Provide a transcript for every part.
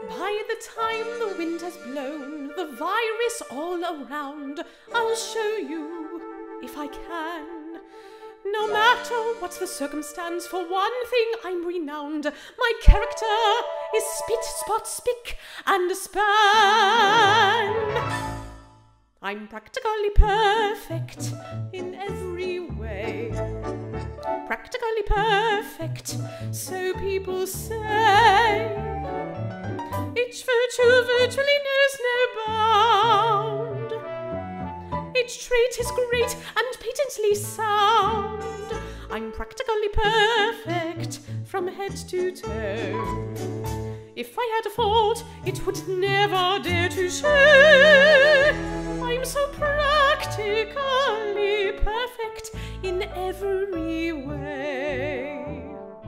By the time the wind has blown the virus all around, I'll show you if I can. No matter what's the circumstance, for one thing I'm renowned. My character is spit, spot, spick, and span. I'm practically perfect in every way. Practically perfect, so people say. Each virtue virtually knows no bound. Each trait is great and patently sound. I'm practically perfect from head to toe. If I had a fault, it would never dare to show. I'm so practically perfect in every way.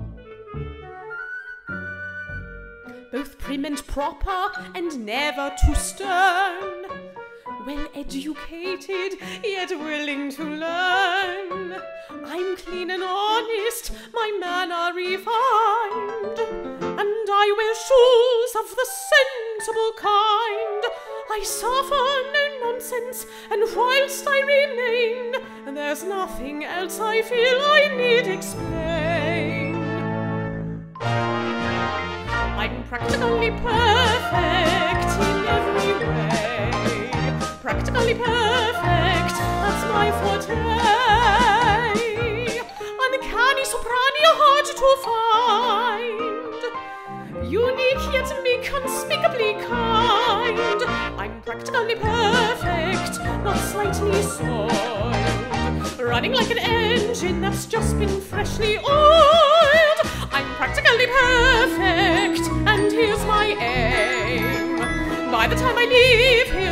Both prim and proper and never too stern. Well educated, yet willing to learn. I'm clean and honest, my manner refined, and I wear shoes of the sensible kind. I suffer no nonsense, and whilst I remain, there's nothing else I feel I need explain. I'm practically perfect in every way. Practically perfect, that's my forte. Uncanny soprano, hard to find. Unique yet inconspicuously kind. I'm practically perfect, not slightly soiled. Running like an engine that's just been freshly oiled. I'm practically perfect, and here's my aim. By the time I leave here,